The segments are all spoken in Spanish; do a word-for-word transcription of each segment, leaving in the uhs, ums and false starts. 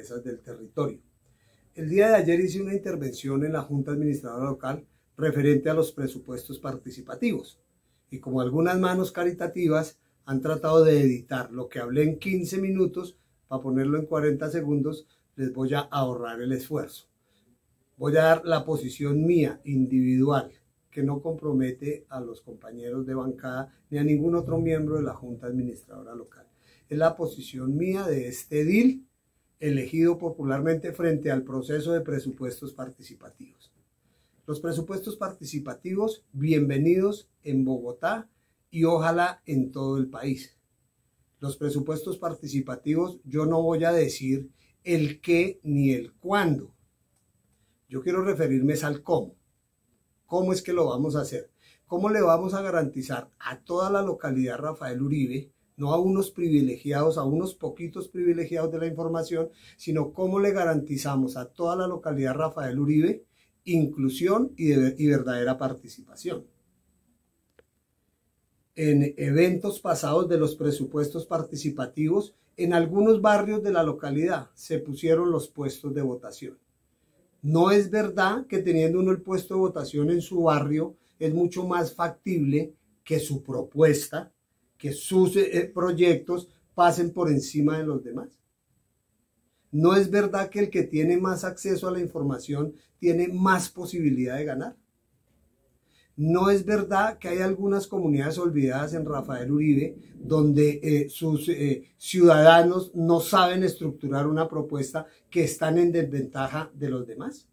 del territorio. El día de ayer hice una intervención en la Junta Administradora Local referente a los presupuestos participativos y como algunas manos caritativas han tratado de editar lo que hablé en quince minutos para ponerlo en cuarenta segundos, les voy a ahorrar el esfuerzo. Voy a dar la posición mía individual que no compromete a los compañeros de bancada ni a ningún otro miembro de la Junta Administradora Local. Es la posición mía de este edil elegido popularmente frente al proceso de presupuestos participativos. Los presupuestos participativos, bienvenidos en Bogotá y ojalá en todo el país. Los presupuestos participativos, yo no voy a decir el qué ni el cuándo. Yo quiero referirme al cómo. ¿Cómo es que lo vamos a hacer? ¿Cómo le vamos a garantizar a toda la localidad Rafael Uribe, no a unos privilegiados, a unos poquitos privilegiados de la información, sino cómo le garantizamos a toda la localidad Rafael Uribe inclusión y, de, y verdadera participación? En eventos pasados de los presupuestos participativos, en algunos barrios de la localidad se pusieron los puestos de votación. No es verdad que teniendo uno el puesto de votación en su barrio es mucho más factible que su propuesta, que sus eh, proyectos pasen por encima de los demás. No es verdad que el que tiene más acceso a la información tiene más posibilidad de ganar. No es verdad que hay algunas comunidades olvidadas en Rafael Uribe donde eh, sus eh, ciudadanos no saben estructurar una propuesta, que están en desventaja de los demás.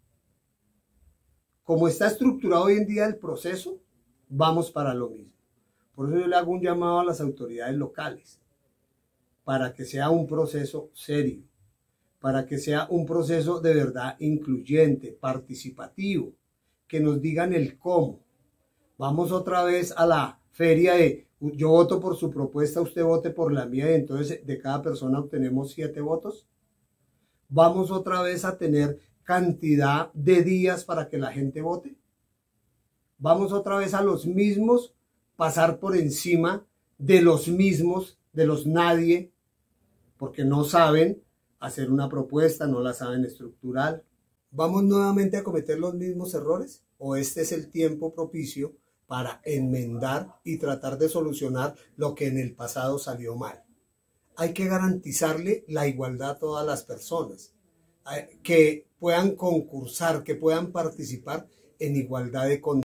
Como está estructurado hoy en día el proceso, vamos para lo mismo. Por eso yo le hago un llamado a las autoridades locales para que sea un proceso serio, para que sea un proceso de verdad incluyente, participativo, que nos digan el cómo. Vamos otra vez a la feria de yo voto por su propuesta, usted vote por la mía, y entonces de cada persona obtenemos siete votos. Vamos otra vez a tener cantidad de días para que la gente vote. Vamos otra vez a los mismos, pasar por encima de los mismos, de los nadie, porque no saben hacer una propuesta, no la saben estructurar. ¿Vamos nuevamente a cometer los mismos errores? ¿O este es el tiempo propicio para enmendar y tratar de solucionar lo que en el pasado salió mal? Hay que garantizarle la igualdad a todas las personas, que puedan concursar, que puedan participar en igualdad de condiciones.